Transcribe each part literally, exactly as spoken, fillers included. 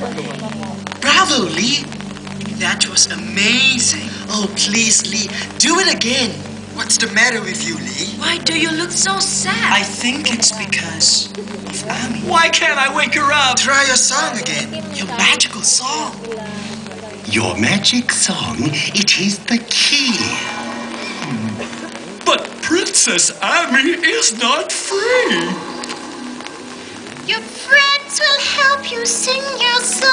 Bravo, Lee. That was amazing. Oh, please, Lee, do it again. What's the matter with you, Lee? Why do you look so sad? I think it's because of Amy. Why can't I wake her up? Try your song again. Your magical song. Your magic song, it is the key. But Princess Amy is not free. Your friends will help you sing your song.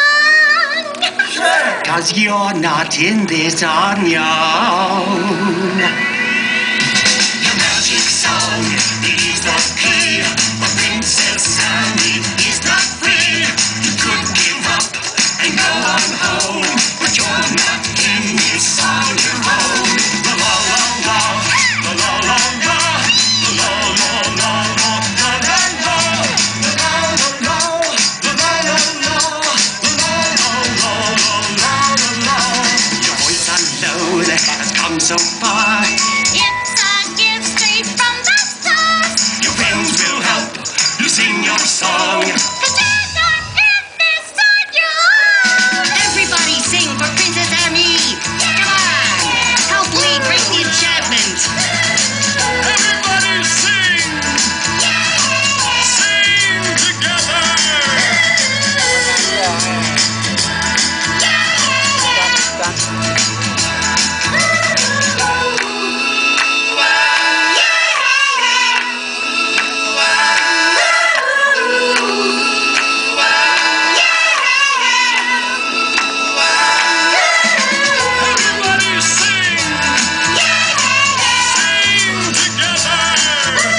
Cause you're not in this on your own. Your magic song, it is the key. But Princess Amy is not free. You could give up and go on home, but you're not in this on your own. La la la la, la la la la, la la la la, la la la, la la la la, la la la la, la la la la. Your voice alone has come so far. It's a gift straight from the stars. Your friends will help you sing your song. Cause you're not in this on your own. Everybody sing for Princess Amy. Come on. Help Lee break the enchantment. Everybody sing! Sing together! Everybody sing! Sing together!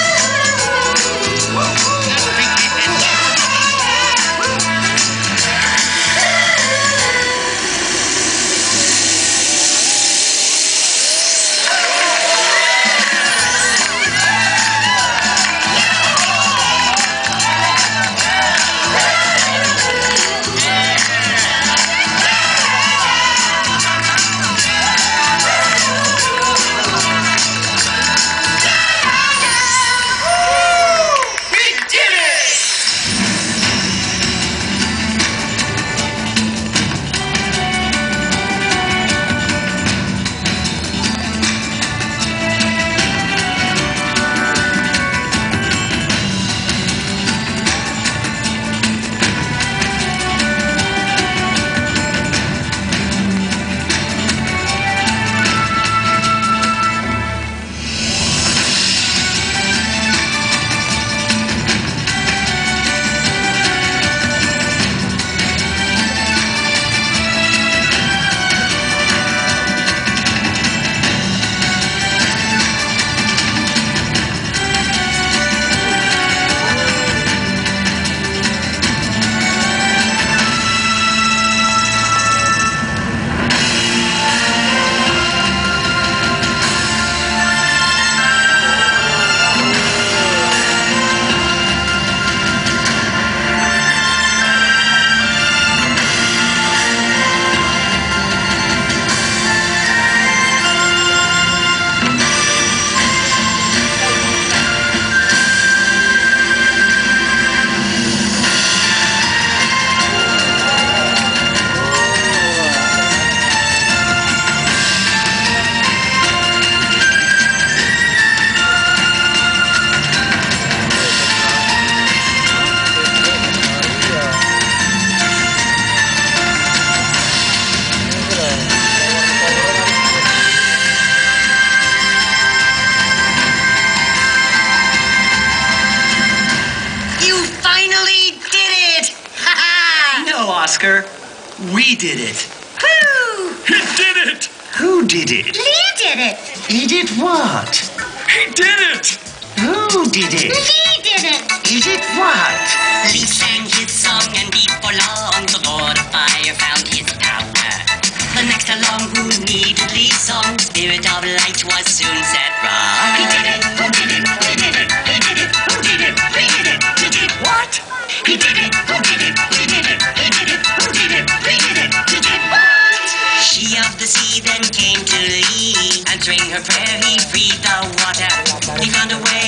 You finally did it. Ha ha. No, Oscar. We did it. Woo. He did it! Who did it? Lee did it. He did what? He did it! Who did it? Lee did it. He did what? Lee sang his song and before long the Lord of Fire found his power. The next along who needed Lee's song, Spirit of Light was soon set wrong. He did it. Who did it? He did it. He did it. Who did it? He did it. He did what? He did it. Who did it? He did it. He did it. Who did it? He did it. He did what? She of the sea then came to Lee. Answering her prayer, he freed the water. He found a way